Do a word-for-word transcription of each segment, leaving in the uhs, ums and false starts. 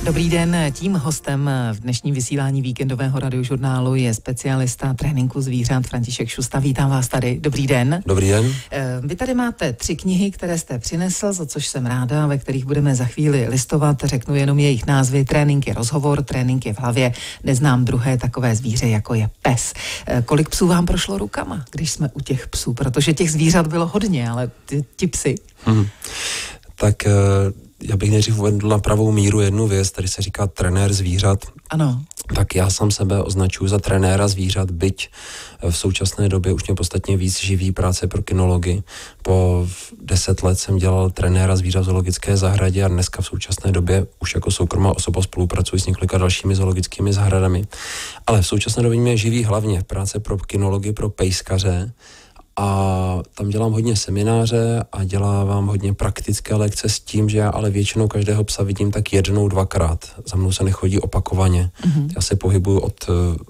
Dobrý den, tím hostem v dnešním vysílání víkendového radiožurnálu je specialista tréninku zvířat František Šusta. Vítám vás tady. Dobrý den. Dobrý den. Vy tady máte tři knihy, které jste přinesl, za což jsem ráda, ve kterých budeme za chvíli listovat. Řeknu jenom jejich názvy. Trénink je rozhovor, trénink je v hlavě. Neznám druhé takové zvíře, jako je pes. Kolik psů vám prošlo rukama, když jsme u těch psů? Protože těch zvířat bylo hodně, ale ty, ti psi. Hmm. Tak já bych nejdřív uvedl na pravou míru jednu věc, tady se říká trenér zvířat. Ano. Tak já sám sebe označuji za trenéra zvířat, byť v současné době už mě podstatně víc živí práce pro kynology. Po deset let jsem dělal trenéra zvířat v zoologické zahradě a dneska v současné době už jako soukromá osoba spolupracuji s několika dalšími zoologickými zahradami. Ale v současné době mě živí hlavně práce pro kynology, pro pejskaře. A tam dělám hodně semináře a dělám hodně praktické lekce s tím, že já ale většinou každého psa vidím tak jednou, dvakrát. Za mnou se nechodí opakovaně. Mm-hmm. Já se pohybuju od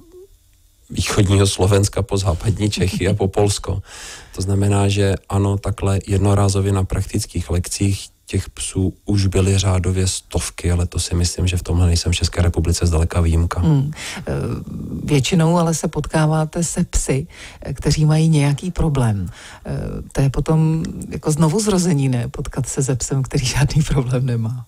východního Slovenska po západní Čechy a po Polsko. To znamená, že ano, takhle jednorázově na praktických lekcích těch psů už byly řádově stovky, ale to si myslím, že v tomhle nejsem v České republice zdaleka výjimka. Hmm. Většinou ale se potkáváte se psy, kteří mají nějaký problém. To je potom jako znovu zrození, ne? Potkat se se psem, který žádný problém nemá.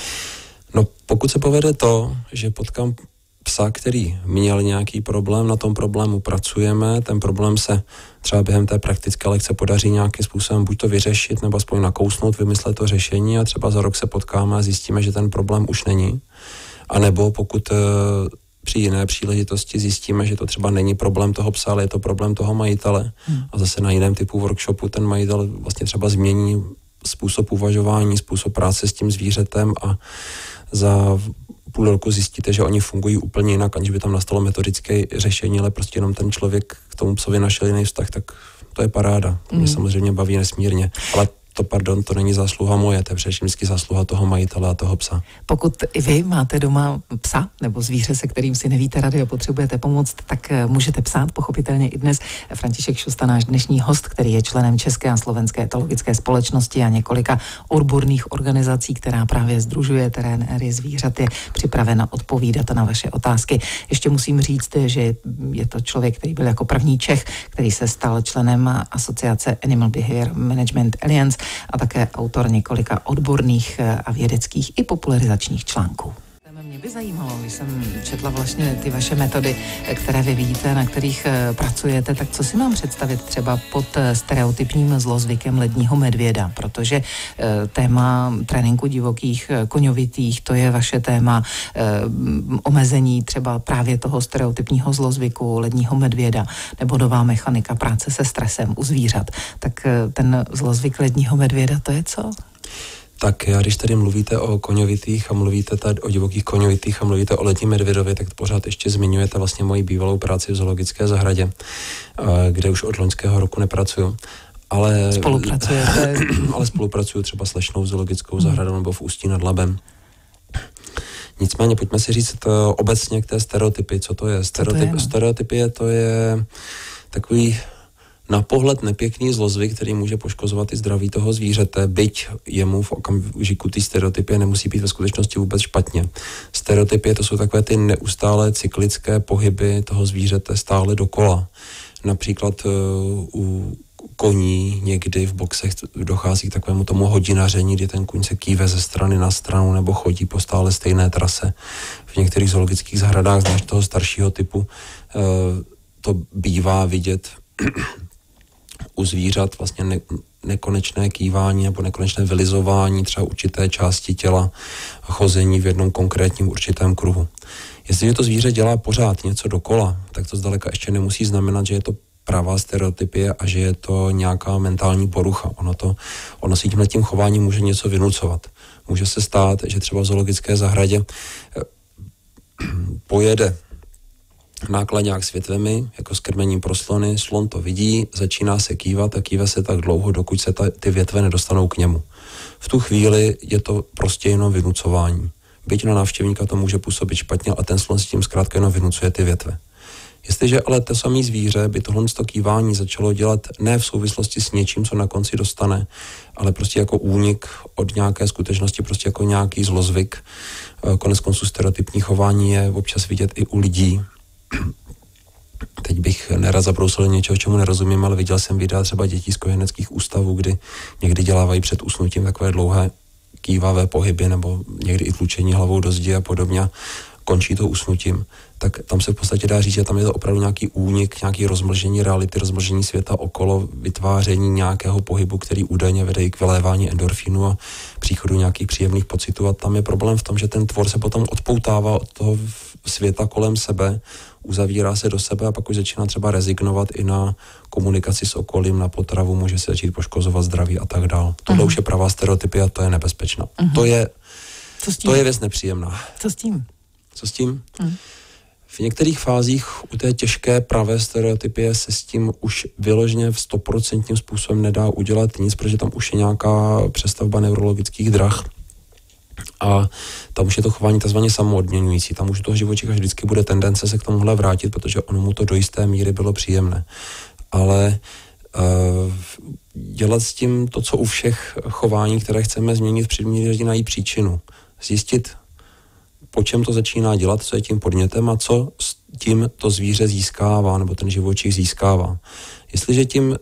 No pokud se povede to, že potkám psa, který měl nějaký problém, na tom problému pracujeme, ten problém se třeba během té praktické lekce podaří nějakým způsobem buď to vyřešit, nebo aspoň nakousnout, vymyslet to řešení a třeba za rok se potkáme a zjistíme, že ten problém už není. A nebo pokud e, při jiné příležitosti zjistíme, že to třeba není problém toho psa, ale je to problém toho majitele hmm. a zase na jiném typu workshopu ten majitel vlastně třeba změní způsob uvažování, způsob práce s tím zvířetem a za půl roku zjistíte, že oni fungují úplně jinak, aniž by tam nastalo metodické řešení, ale prostě jenom ten člověk k tomu psovi našel jiný vztah, tak to je paráda. To mě mm. samozřejmě baví nesmírně. Ale to, pardon, to není zásluha moje, to je především vždycky zásluha toho majitele a toho psa. Pokud i vy máte doma psa nebo zvíře, se kterým si nevíte rady a potřebujete pomoct, tak můžete psát, pochopitelně i dnes. František Šusta, náš dnešní host, který je členem České a slovenské etologické společnosti a několika odborných organizací, která právě sdružuje trenéry zvířat, je připravena odpovídat na vaše otázky. Ještě musím říct, že je to člověk, který byl jako první Čech, který se stal členem asociace Animal Behavior Management Alliance a také autor několika odborných a vědeckých i popularizačních článků. Mě by zajímalo, když jsem četla vlastně ty vaše metody, které vyvíjíte, na kterých pracujete, tak co si mám představit třeba pod stereotypním zlozvykem ledního medvěda, protože téma tréninku divokých koňovitých, to je vaše téma, omezení třeba právě toho stereotypního zlozvyku ledního medvěda nebo nová mechanika práce se stresem u zvířat. Tak ten zlozvyk ledního medvěda, to je co? Tak já, když tady mluvíte o koňovitých a mluvíte tady o divokých koňovitých a mluvíte o ledním medvědovi, tak pořád ještě zmiňujete vlastně moji bývalou práci v zoologické zahradě, kde už od loňského roku nepracuju. Ale spolupracujete? ale spolupracuju třeba s Lešnou zoologickou zahradou nebo v Ústí nad Labem. Nicméně pojďme si říct to obecně k té stereotypy. Co to je? Stereotyp, to je, no? Stereotypie to je takový na pohled nepěkný zlozvyk, který může poškozovat i zdraví toho zvířete, byť jemu v okamžiku té stereotypie nemusí být ve skutečnosti vůbec špatně. Stereotypie to jsou takové ty neustálé cyklické pohyby toho zvířete stále dokola. Například uh, u koní někdy v boxech dochází k takovému tomu hodinaření, kdy ten kůň se kýve ze strany na stranu nebo chodí po stále stejné trase. V některých zoologických zahradách, zvlášť toho staršího typu, uh, to bývá vidět u zvířat vlastně ne, nekonečné kývání nebo nekonečné vylizování třeba určité části těla, chození v jednom konkrétním určitém kruhu. Jestliže to zvíře dělá pořád něco dokola, tak to zdaleka ještě nemusí znamenat, že je to pravá stereotypie a že je to nějaká mentální porucha. Ono, to, ono si tímhletím chováním může něco vynucovat. Může se stát, že třeba v zoologické zahradě pojede nákladňák s větvemi, jako s krmením pro slony, slon to vidí, začíná se kývat a kýve se tak dlouho, dokud se ta, ty větve nedostanou k němu. V tu chvíli je to prostě jenom vynucování. Byť na návštěvníka to může působit špatně, a ten slon s tím zkrátka jenom vynucuje ty větve. Jestliže ale to samé zvíře by tohle kývání začalo dělat ne v souvislosti s něčím, co na konci dostane, ale prostě jako únik od nějaké skutečnosti, prostě jako nějaký zlozvyk. Konec konců stereotypní chování je občas vidět i u lidí. Teď bych nerad zabrousil něčeho, čemu nerozumím, ale viděl jsem videa třeba dětí z kojeneckých ústavů, kdy někdy dělávají před usnutím takové dlouhé kývavé pohyby nebo někdy i tlučení hlavou do zdi a podobně. Končí to usnutím, tak tam se v podstatě dá říct, že tam je to opravdu nějaký únik, nějaký rozmlžení reality, rozmlžení světa okolo, vytváření nějakého pohybu, který údajně vede i k vylévání endorfinu a příchodu nějakých příjemných pocitů. A tam je problém v tom, že ten tvor se potom odpoutává od toho světa kolem sebe, uzavírá se do sebe a pak už začíná třeba rezignovat i na komunikaci s okolím, na potravu, může se začít poškozovat zdraví a tak dál. Tohle uh-huh. už je pravá stereotypie a to je nebezpečná. Uh-huh. To je, to je věc nepříjemná. Co s tím? Co s tím? Hmm. V některých fázích u té těžké pravé stereotypie se s tím už vyloženě v stoprocentním způsobem nedá udělat nic, protože tam už je nějaká přestavba neurologických drah a tam už je to chování takzvaně samoodměňující. Tam už u toho živočicha vždycky bude tendence se k tomuhle vrátit, protože ono mu to do jisté míry bylo příjemné. Ale uh, dělat s tím to, co u všech chování, které chceme změnit, předměřit najít příčinu. Zjistit, po čem to začíná dělat, co je tím podnětem a co s tím to zvíře získává, nebo ten živočich získává. Jestliže tím,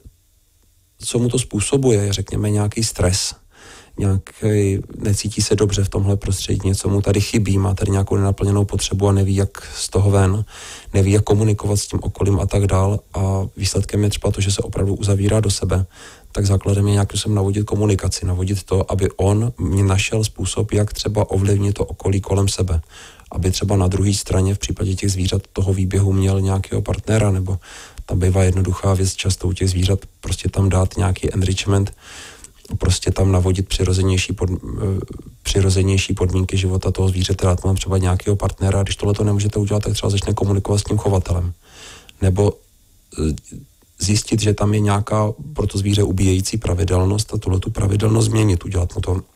co mu to způsobuje, je, řekněme, nějaký stres, nějaký, necítí se dobře v tomhle prostředí, něco mu tady chybí, má tady nějakou nenaplněnou potřebu a neví, jak z toho ven, neví, jak komunikovat s tím okolím a tak dál a výsledkem je třeba to, že se opravdu uzavírá do sebe, tak základem je nějakým sem navodit komunikaci, navodit to, aby on mě našel způsob, jak třeba ovlivnit to okolí kolem sebe. Aby třeba na druhé straně v případě těch zvířat toho výběhu měl nějakého partnera, nebo tam bývá jednoduchá věc často u těch zvířat, prostě tam dát nějaký enrichment, prostě tam navodit přirozenější, pod, přirozenější podmínky života toho zvířete, dát mu třeba nějakého partnera, když tohle to nemůžete udělat, tak třeba začne komunikovat s tím chovatelem. Nebo zjistit, že tam je nějaká pro to zvíře ubíjející pravidelnost a tuhle tu pravidelnost změnit, udělat mu to,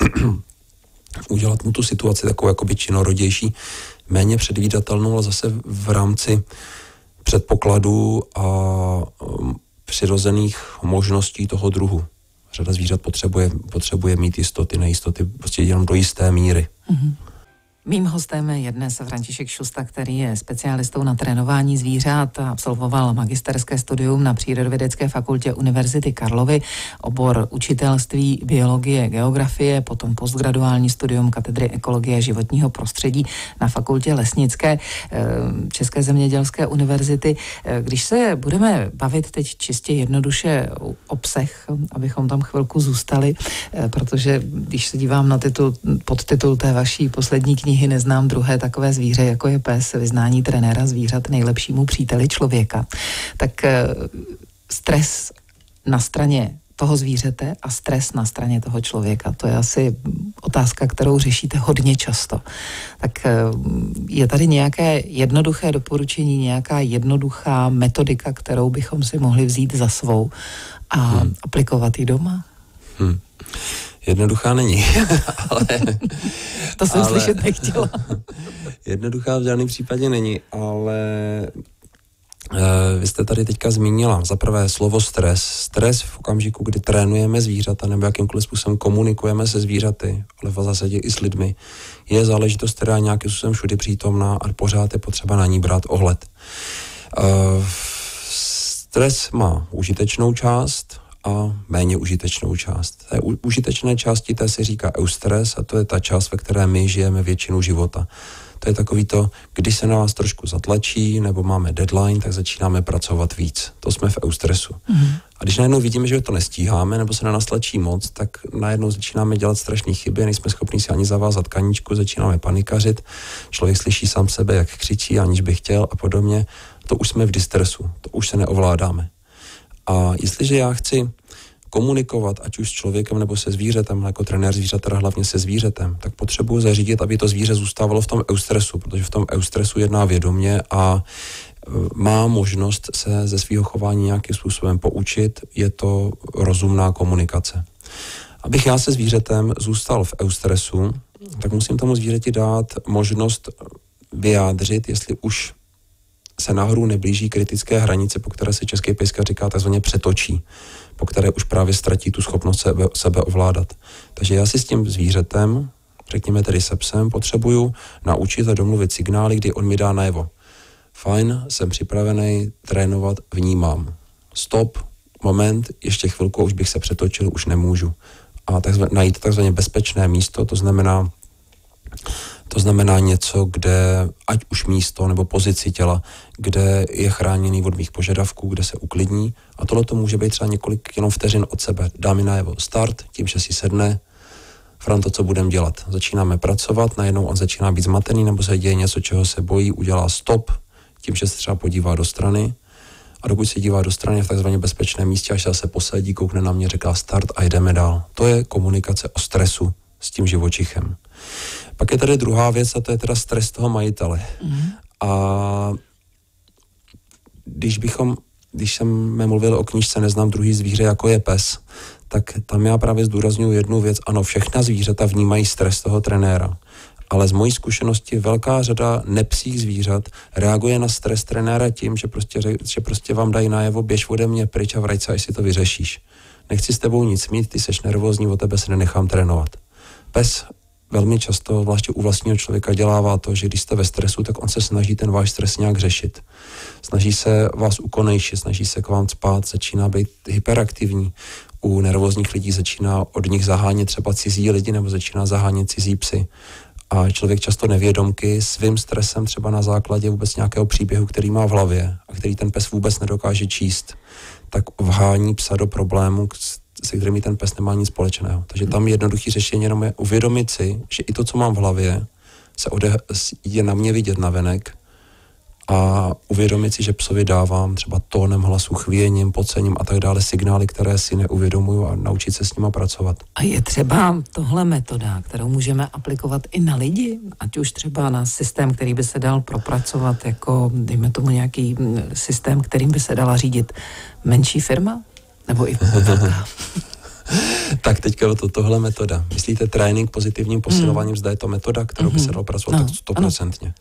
udělat mu tu situaci takovou jakoby činorodější, méně předvídatelnou, ale zase v rámci předpokladů a um, přirozených možností toho druhu. Řada zvířat potřebuje, potřebuje mít jistoty, nejistoty, prostě jenom do jisté míry. Mm-hmm. Mým hostem je dnes František Šusta, který je specialistou na trénování zvířat a absolvoval magisterské studium na Přírodovědecké fakultě Univerzity Karlovy, obor učitelství, biologie, geografie, potom postgraduální studium katedry ekologie a životního prostředí na fakultě Lesnické České zemědělské univerzity. Když se budeme bavit teď čistě jednoduše o psech, abychom tam chvilku zůstali, protože když se dívám na titul, podtitul té vaší poslední knihy Neznám druhé takové zvíře, jako je pes, vyznání trenéra zvířat nejlepšímu příteli člověka, tak stres na straně toho zvířete a stres na straně toho člověka, to je asi otázka, kterou řešíte hodně často. Tak je tady nějaké jednoduché doporučení, nějaká jednoduchá metodika, kterou bychom si mohli vzít za svou a hmm. aplikovat ji doma? Hmm. Jednoduchá není, ale... To jsem ale, slyšet nechtěla. Jednoduchá v žádném případě není, ale uh, vy jste tady teďka zmínila za prvé slovo stres. Stres v okamžiku, kdy trénujeme zvířata nebo jakýmkoliv způsobem komunikujeme se zvířaty, ale v zásadě i s lidmi, je záležitost, která je nějakým způsobem všudy přítomná a pořád je potřeba na ní brát ohled. Uh, stres má užitečnou část a méně užitečnou část. Té užitečné části té se říká eustres a to je ta část, ve které my žijeme většinu života. To je takový to, když se na vás trošku zatlačí nebo máme deadline, tak začínáme pracovat víc. To jsme v eustresu. Mm. A když najednou vidíme, že to nestíháme nebo se na nás tlačí moc, tak najednou začínáme dělat strašné chyby, nejsme schopni si ani zavázat kaničku, začínáme panikařit, člověk slyší sám sebe, jak křičí, aniž by chtěl a podobně. To už jsme v distresu, to už se neovládáme. A jestliže já chci komunikovat, ať už s člověkem nebo se zvířetem, jako trenér zvířat, teda hlavně se zvířetem, tak potřebuji zařídit, aby to zvíře zůstávalo v tom eustresu, protože v tom eustresu jedná vědomě a má možnost se ze svého chování nějakým způsobem poučit, je to rozumná komunikace. Abych já se zvířetem zůstal v eustresu, tak musím tomu zvířeti dát možnost vyjádřit, jestli už se nahoru neblíží kritické hranice, po které se český pejskař říká takzvaně přetočí, po které už právě ztratí tu schopnost sebe, sebe ovládat. Takže já si s tím zvířetem, řekněme tedy se psem, potřebuju naučit a domluvit signály, kdy on mi dá najevo. Fajn, jsem připravený trénovat, vnímám. Stop, moment, ještě chvilku, už bych se přetočil, už nemůžu. A takzvaně, najít takzvaně bezpečné místo, to znamená, to znamená něco, kde, ať už místo nebo pozici těla, kde je chráněný od mých požadavků, kde se uklidní. A tohle to může být třeba několik jenom vteřin od sebe. Dá mi najevo start, tím, že si sedne, Franto, co budeme dělat? Začínáme pracovat, najednou on začíná být zmatený, nebo se děje něco, čeho se bojí, udělá stop, tím, že se třeba podívá do strany. A dokud se dívá do strany v takzvaně bezpečném místě, až se zase posadí, koukne na mě, říká start a jdeme dál. To je komunikace o stresu s tím živočichem. Pak je tady druhá věc a to je teda stres toho majitele. Mm. A když bychom, když jsme mluvili o knížce Neznám druhý zvíře, jako je pes, tak tam já právě zdůrazňuji jednu věc. Ano, všechna zvířata vnímají stres toho trenéra. Ale z mojí zkušenosti velká řada nepsích zvířat reaguje na stres trenéra tím, že prostě, že prostě vám dají najevo, běž ode mě pryč a vrať se, až si to vyřešíš. Nechci s tebou nic mít, ty seš nervózní, o tebe se nenechám trénovat. Pes velmi často, zvláště u vlastního člověka, dělává to, že když jste ve stresu, tak on se snaží ten váš stres nějak řešit. Snaží se vás ukonejšit, snaží se k vám cpát, začíná být hyperaktivní. U nervózních lidí začíná od nich zahánět třeba cizí lidi nebo začíná zahánět cizí psy. A člověk často nevědomky svým stresem třeba na základě vůbec nějakého příběhu, který má v hlavě a který ten pes vůbec nedokáže číst, tak vhání psa do problému, se kterými ten pes nemá nic společného. Takže tam jednoduché řešení jenom je uvědomit si, že i to, co mám v hlavě, se ode, je na mě vidět navenek a uvědomit si, že psovi dávám třeba tónem hlasu, chvěním, pocením a tak dále signály, které si neuvědomuju a naučit se s nima pracovat. A je třeba tohle metoda, kterou můžeme aplikovat i na lidi, ať už třeba na systém, který by se dal propracovat jako, dejme tomu, nějaký systém, kterým by se dala řídit menší firma? Nebo i velká? Tak teďka to, tohle metoda. Myslíte trénink pozitivním posilováním, mm. zda je to metoda, kterou mm-hmm. by se dalo pracovat no, tak stoprocentně.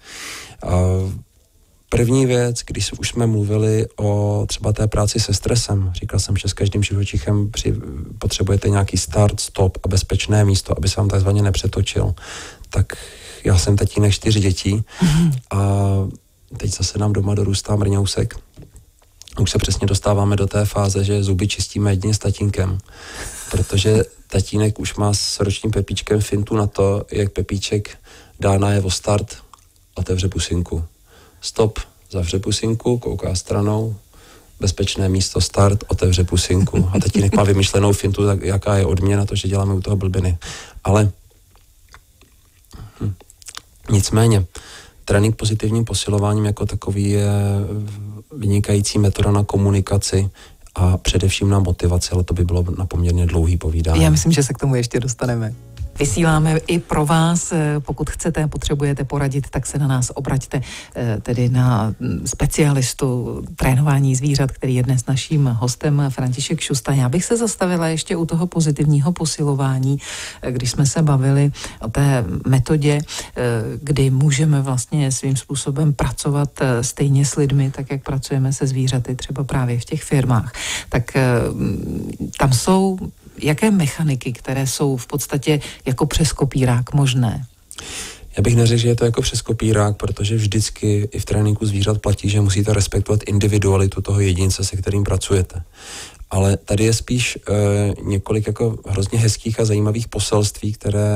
První věc, když už jsme mluvili o třeba té práci se stresem, říkal jsem, že s každým živočichem při, potřebujete nějaký start, stop a bezpečné místo, aby se vám takzvaně nepřetočil. Tak já jsem tatínek čtyř dětí mm-hmm. a teď zase nám doma dorůstá mrňousek. Už se přesně dostáváme do té fáze, že zuby čistíme jedině s tatínkem, protože tatínek už má s ročním Pepíčkem fintu na to, jak Pepíček dá najevo start, otevře pusinku. Stop, zavře pusinku, kouká stranou, bezpečné místo, start, otevře pusinku. A tatínek má vymyšlenou fintu, tak jaká je odměna to, že děláme u toho blbiny. Ale hm, nicméně, trénink pozitivním posilováním jako takový je vynikající metoda na komunikaci a především na motivaci, ale to by bylo na poměrně dlouhý povídání. Já myslím, že se k tomu ještě dostaneme. Vysíláme i pro vás, pokud chcete, potřebujete poradit, tak se na nás obraťte, tedy na specialistu trénování zvířat, který je dnes naším hostem, František Šusta. Já bych se zastavila ještě u toho pozitivního posilování, když jsme se bavili o té metodě, kdy můžeme vlastně svým způsobem pracovat stejně s lidmi, tak jak pracujeme se zvířaty, třeba právě v těch firmách. Tak tam jsou jaké mechaniky, které jsou v podstatě jako přes kopírák možné? Já bych neřekl, že je to jako přes kopírák, protože vždycky i v tréninku zvířat platí, že musíte respektovat individualitu toho jedince, se kterým pracujete. Ale tady je spíš e, několik jako hrozně hezkých a zajímavých poselství, které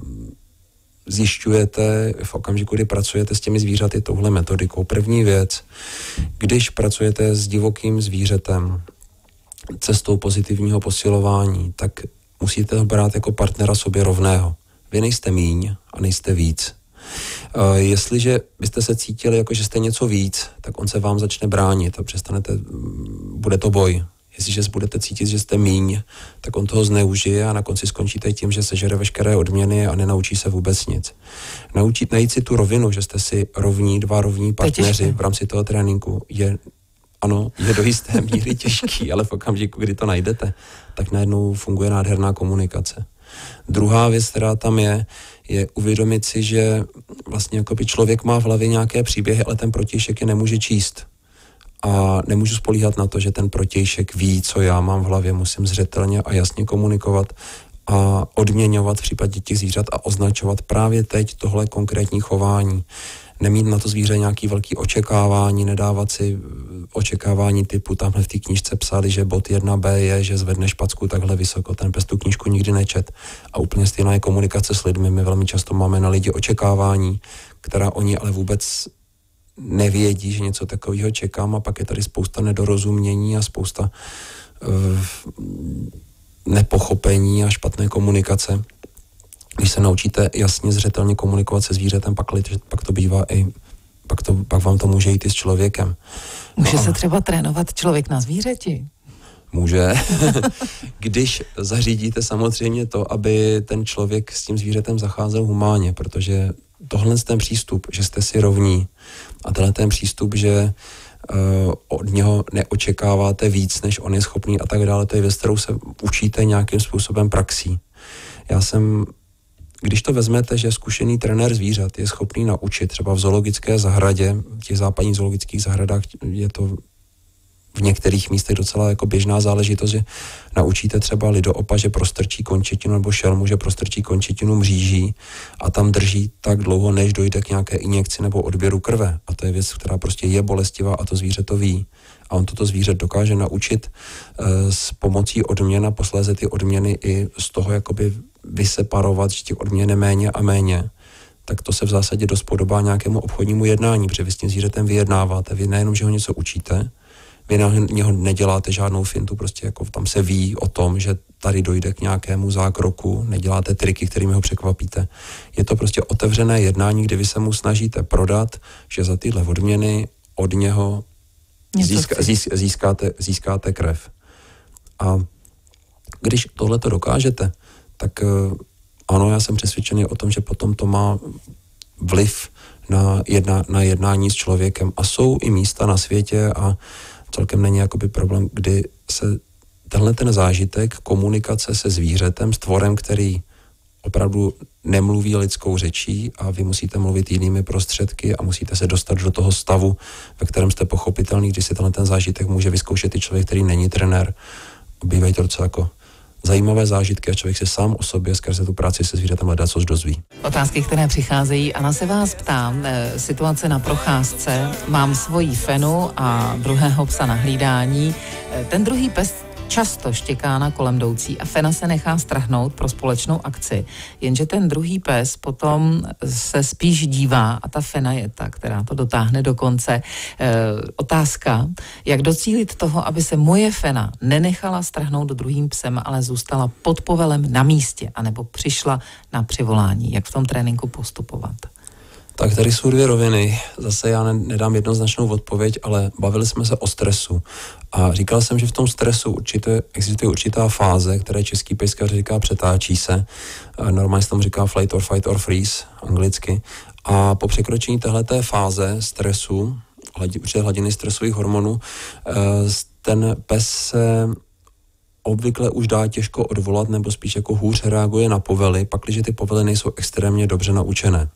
zjišťujete v okamžiku, kdy pracujete s těmi zvířaty touhle metodikou. První věc, když pracujete s divokým zvířetem, cestou pozitivního posilování, tak musíte ho brát jako partnera sobě rovného. Vy nejste míň a nejste víc. Uh, jestliže byste se cítili jako, že jste něco víc, tak on se vám začne bránit a přestanete, bude to boj. Jestliže budete cítit, že jste míň, tak on toho zneužije a na konci skončíte tím, že sežere veškeré odměny a nenaučí se vůbec nic. Naučit, najít si tu rovinu, že jste si rovní, dva rovní partneři v rámci toho tréninku je ano, je do jisté míry těžký, ale v okamžiku, kdy to najdete, tak najednou funguje nádherná komunikace. Druhá věc, která tam je, je uvědomit si, že vlastně jakoby člověk má v hlavě nějaké příběhy, ale ten protějšek je nemůže číst. A nemůžu spolíhat na to, že ten protějšek ví, co já mám v hlavě, musím zřetelně a jasně komunikovat a odměňovat v případě těch zvířat a označovat právě teď tohle konkrétní chování. Nemít na to zvíře nějaký velký očekávání, nedávat si očekávání typu, tamhle v té knížce psali, že bod jedna bé je, že zvedne špacku takhle vysoko, ten pes tu knížku nikdy nečet. A úplně stejná je komunikace s lidmi. My velmi často máme na lidi očekávání, která oni ale vůbec nevědí, že něco takového čekám, a pak je tady spousta nedorozumění a spousta uh, nepochopení a špatné komunikace. Když se naučíte jasně, zřetelně komunikovat se zvířetem, pak, pak to bývá i, pak, to, pak vám to může jít i s člověkem. Může no se třeba trénovat člověk na zvířeti? Může. Když zařídíte samozřejmě to, aby ten člověk s tím zvířetem zacházel humánně, protože tohle ten přístup, že jste si rovní, a tenhle ten přístup, že uh, od něho neočekáváte víc, než on je schopný a tak dále, to je věc, kterou se učíte nějakým způsobem praxí. Já jsem, když to vezmete, že zkušený trenér zvířat je schopný naučit, třeba v zoologické zahradě, v těch západních zoologických zahradách je to v některých místech docela jako běžná záležitost, že naučíte třeba lidoopa, že prostrčí končetinu, nebo šelmu, že prostrčí končetinu mříží a tam drží tak dlouho, než dojde k nějaké injekci nebo odběru krve. A to je věc, která prostě je bolestivá a to zvíře to ví. A on toto zvíře dokáže naučit e, s pomocí odměn a posléze ty odměny i z toho jakoby vyseparovat, že těch odměn je méně a méně. Tak to se v zásadě dost podobá nějakému obchodnímu jednání, protože vy s tím zvířetem vyjednáváte. Vy nejenom, že ho něco učíte, vy na něho neděláte žádnou fintu, prostě jako tam se ví o tom, že tady dojde k nějakému zákroku, neděláte triky, kterými ho překvapíte. Je to prostě otevřené jednání, kde vy se mu snažíte prodat, že za tyhle odměny od něho získa, získ, získáte, získáte krev. A když tohle to dokážete, tak ano, já jsem přesvědčený o tom, že potom to má vliv na, jedna, na jednání s člověkem. A jsou i místa na světě a celkem není jakoby problém, kdy se tenhle ten zážitek komunikace se zvířetem, s tvorem, který opravdu nemluví lidskou řečí a vy musíte mluvit jinými prostředky a musíte se dostat do toho stavu, ve kterém jste pochopitelný, když si tenhle ten zážitek může vyzkoušet i člověk, který není trenér. Bývají to docela jako zajímavé zážitky a člověk se sám o sobě skrze tu práci se zvířetem hledá, což dozví. Otázky, které přicházejí. Anna se vás ptá, e, situace na procházce, mám svoji Fenu a druhého psa na hlídání. E, ten druhý pes často štěká na kolem jdoucí a Fena se nechá strhnout pro společnou akci. Jenže ten druhý pes potom se spíš dívá a ta Fena je ta, která to dotáhne do konce. E, otázka, jak docílit toho, aby se moje Fena nenechala strhnout do druhým psem, ale zůstala pod povelem na místě, anebo přišla na přivolání. Jak v tom tréninku postupovat? Tak tady jsou dvě roviny. Zase já nedám jednoznačnou odpověď, ale bavili jsme se o stresu. A říkal jsem, že v tom stresu určitě, existuje určitá fáze, které český pejskař říká přetáčí se. Normálně se tomu říká flight or fight or freeze, anglicky. A po překročení téhleté fáze stresu, určitě hladiny stresových hormonů, ten pes se obvykle už dá těžko odvolat, nebo spíš jako hůř reaguje na povely, pakliže ty povely nejsou extrémně dobře naučené.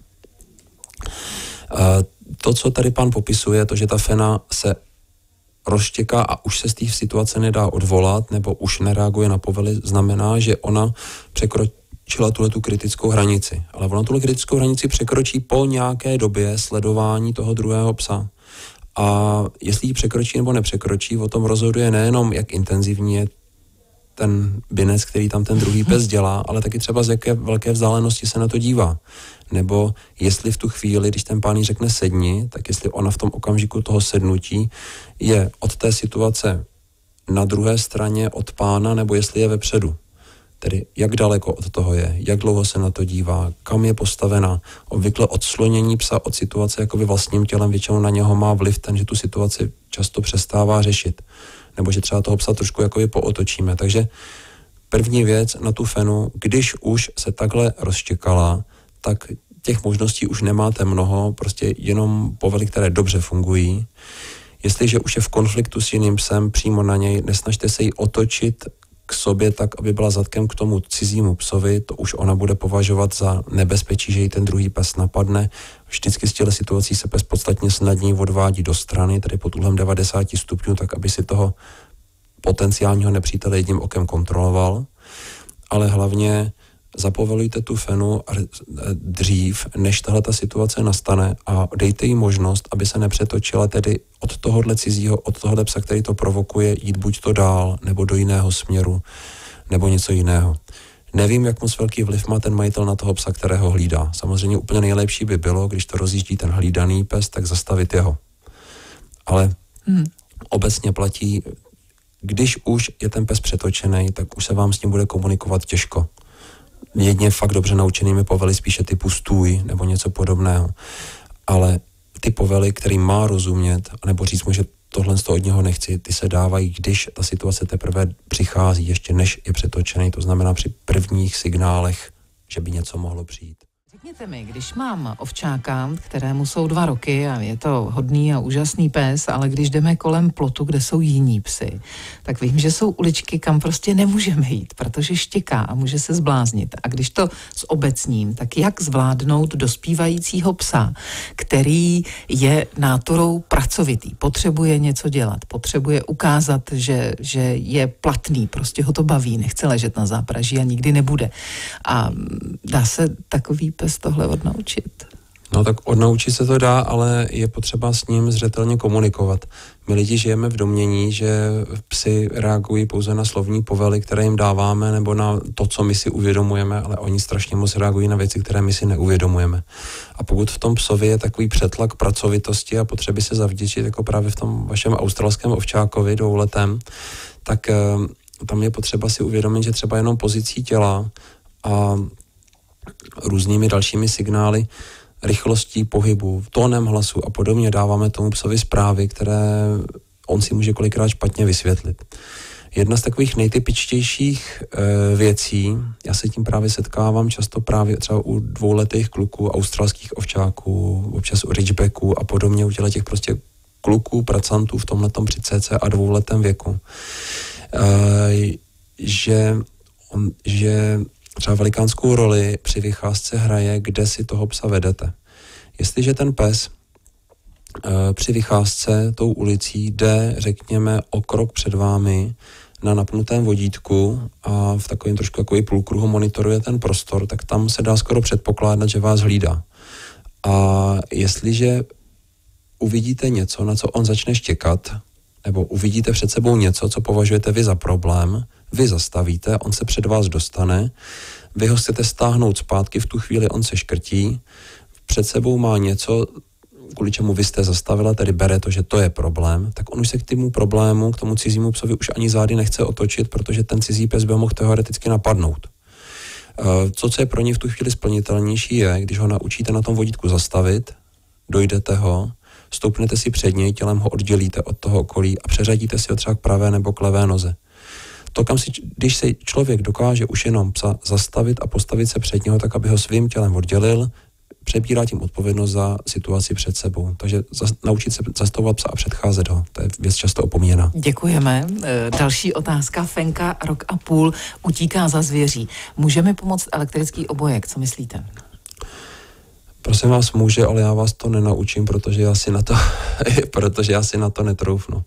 To, co tady pán popisuje, to, že ta Fena se rozštěká a už se z té situace nedá odvolat, nebo už nereaguje na povely, znamená, že ona překročila tuhletu kritickou hranici. Ale ona tuhle kritickou hranici překročí po nějaké době sledování toho druhého psa. A jestli ji překročí nebo nepřekročí, o tom rozhoduje nejenom, jak intenzivní je ten binec, který tam ten druhý pes dělá, ale taky třeba z jaké velké vzdálenosti se na to dívá. Nebo jestli v tu chvíli, když ten pán jí řekne sedni, tak jestli ona v tom okamžiku toho sednutí je od té situace na druhé straně od pána, nebo jestli je vepředu. Tedy jak daleko od toho je, jak dlouho se na to dívá, kam je postavena. Obvykle odsklonění psa od situace jakoby vlastním tělem většinou na něho má vliv ten, že tu situaci často přestává řešit. Nebo že třeba toho psa trošku jakoby pootočíme. Takže první věc na tu Fenu, když už se takhle rozštěkala, tak těch možností už nemáte mnoho, prostě jenom povely, které dobře fungují. Jestliže už je v konfliktu s jiným psem, přímo na něj, nesnažte se jí otočit k sobě tak, aby byla zadkem k tomu cizímu psovi, to už ona bude považovat za nebezpečí, že ji ten druhý pes napadne. Vždycky z těchto situací se pes podstatně snadněji odvádí do strany, tedy pod úhlem devadesát stupňů, tak aby si toho potenciálního nepřítele jedním okem kontroloval. Ale hlavně zapovelujte tu fenu dřív, než tahle ta situace nastane a dejte jí možnost, aby se nepřetočila tedy od tohohle cizího, od tohohle psa, který to provokuje, jít buď to dál, nebo do jiného směru, nebo něco jiného. Nevím, jak moc velký vliv má ten majitel na toho psa, kterého hlídá. Samozřejmě úplně nejlepší by bylo, když to rozjíždí ten hlídaný pes, tak zastavit jeho. Ale hmm. obecně platí, když už je ten pes přetočený, tak už se vám s ním bude komunikovat těžko. Jedně fakt dobře naučenými povely, spíše typu stůj nebo něco podobného. Ale ty povely, který má rozumět, nebo říct mu, že tohle z toho od něho nechci, ty se dávají, když ta situace teprve přichází, ještě než je přetočený, to znamená při prvních signálech, že by něco mohlo přijít. Řekněte mi, když mám ovčáka, kterému jsou dva roky a je to hodný a úžasný pes, ale když jdeme kolem plotu, kde jsou jiní psy, tak vím, že jsou uličky, kam prostě nemůžeme jít, protože štěká a může se zbláznit. A když to s obecním, tak jak zvládnout dospívajícího psa, který je náturou pracovitý, potřebuje něco dělat, potřebuje ukázat, že, že je platný, prostě ho to baví, nechce ležet na zápraží a nikdy nebude. A dá se takový pes tohle odnaučit? No tak odnaučit se to dá, ale je potřeba s ním zřetelně komunikovat. My lidi žijeme v domnění, že psi reagují pouze na slovní povely, které jim dáváme, nebo na to, co my si uvědomujeme, ale oni strašně moc reagují na věci, které my si neuvědomujeme. A pokud v tom psovi je takový přetlak pracovitosti a potřeby se zavděčit, jako právě v tom vašem australském ovčákovi dvouletém, tak e, tam je potřeba si uvědomit, že třeba jenom pozicí těla a různými dalšími signály, rychlostí pohybu, tónem hlasu a podobně dáváme tomu psovi zprávy, které on si může kolikrát špatně vysvětlit. Jedna z takových nejtypičtějších e, věcí, já se tím právě setkávám často právě třeba u dvouletých kluků, australských ovčáků, občas u ridgebacků a podobně, u těch prostě kluků, pracantů v tomhletom při cca a dvouletém věku, e, že, on, že třeba velikánskou roli při vycházce hraje, kde si toho psa vedete. Jestliže ten pes e, při vycházce tou ulicí jde, řekněme, o krok před vámi na napnutém vodítku a v takovém trošku jako půlkruhu monitoruje ten prostor, tak tam se dá skoro předpokládat, že vás hlídá. A jestliže uvidíte něco, na co on začne štěkat, nebo uvidíte před sebou něco, co považujete vy za problém, vy zastavíte, on se před vás dostane, vy ho chcete stáhnout zpátky, v tu chvíli on se škrtí, před sebou má něco, kvůli čemu vy jste zastavila, tedy bere to, že to je problém, tak on už se k tomu problému, k tomu cizímu psovi už ani zády nechce otočit, protože ten cizí pes by ho mohl teoreticky napadnout. Co, co je pro ně v tu chvíli splnitelnější je, když ho naučíte na tom vodítku zastavit, dojdete ho, stoupnete si před něj, tělem ho oddělíte od toho okolí a přeřadíte si ho třeba k pravé nebo k levé noze. To, kam si, když se člověk dokáže už jenom psa zastavit a postavit se před něho, tak aby ho svým tělem oddělil, přebírá tím odpovědnost za situaci před sebou. Takže za, naučit se zastavovat psa a předcházet ho, to je věc často opomíjená. Děkujeme. Další otázka. Fenka, rok a půl, utíká za zvěří. Můžeme pomoct elektrický obojek, co myslíte? Prosím vás, může, ale já vás to nenaučím, protože já si na to, protože já si na to netroufnu.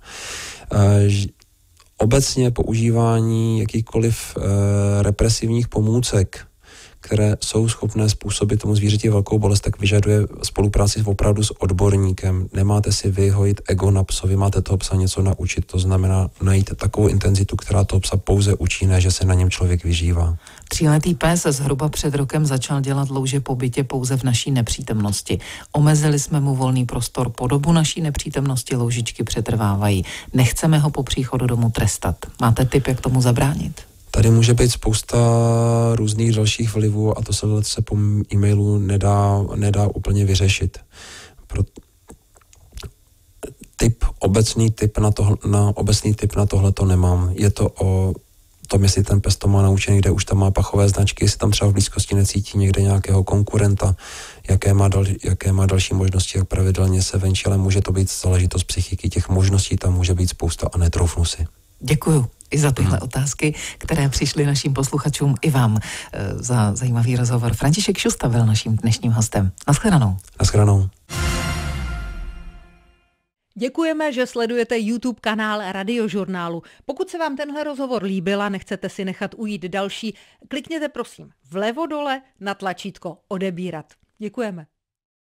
Obecně používání jakýchkoliv e, represivních pomůcek, které jsou schopné způsobit tomu zvířeti velkou bolest, tak vyžaduje spolupráci opravdu s odborníkem. Nemáte si vyhojit ego na psovi, máte toho psa něco naučit, to znamená najít takovou intenzitu, která toho psa pouze učí, ne, že se na něm člověk vyžívá. Tříletý pes zhruba před rokem začal dělat louže po bytě pouze v naší nepřítomnosti. Omezili jsme mu volný prostor, po dobu naší nepřítomnosti loužičky přetrvávají. Nechceme ho po příchodu domů trestat. Máte tip, jak tomu zabránit? Tady může být spousta různých dalších vlivů a to se, se po e-mailu nedá, nedá úplně vyřešit. Pro tip, obecný tip na, to, na, obecný tip na tohle to nemám. Je to o tom, jestli ten pes to má naučený, kde už tam má pachové značky, jestli tam třeba v blízkosti necítí někde nějakého konkurenta, jaké má, dal, jaké má další možnosti, jak pravidelně se venčí, ale může to být záležitost psychiky, těch možností tam může být spousta a netroufnu si. Děkuju. i za tyhle hmm. otázky, které přišly našim posluchačům i vám za zajímavý rozhovor. František Šusta byl naším dnešním hostem. Naschledanou. Naschledanou. Děkujeme, že sledujete YouTube kanál Radiožurnálu. Pokud se vám tenhle rozhovor líbil a nechcete si nechat ujít další, klikněte prosím vlevo dole na tlačítko odebírat. Děkujeme.